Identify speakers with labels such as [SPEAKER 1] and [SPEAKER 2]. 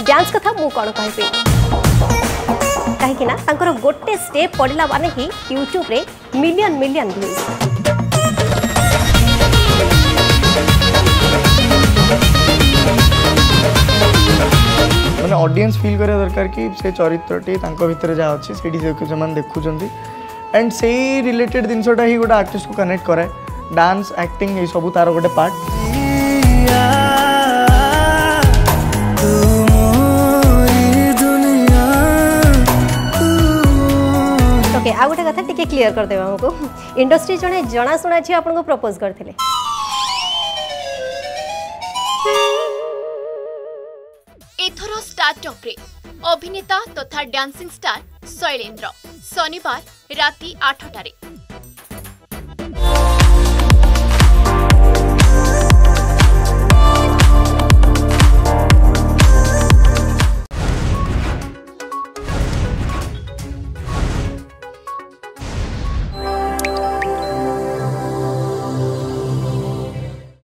[SPEAKER 1] Dance कथा मु कौन कहबी कहीं ना तांकर गोटे स्टेप पड़ला माने ही यूट्यूब रे मिलियन मिलियन व्यूज।
[SPEAKER 2] मैंने ऑडियंस फील करा दरकार कि से चरित्रटी भितर जहाँ अच्छी से देखुं एंड से रिलेटेड जिनसटा ही गोटे आर्टिस्ट को कनेक्ट कराए डांस एक्टिंग ये सब तार गोटे पार्ट।
[SPEAKER 1] ओके आ गोटे कथा टिके क्लियर कर देबा हमको इंडस्ट्री जने जनाशुना झी आपन को प्रपोज करथिले
[SPEAKER 3] एथर स्टार्टअप रे अभिनेता तथा डांसिंग स्टार शैलेंद्र शनिवार राति 8 टारे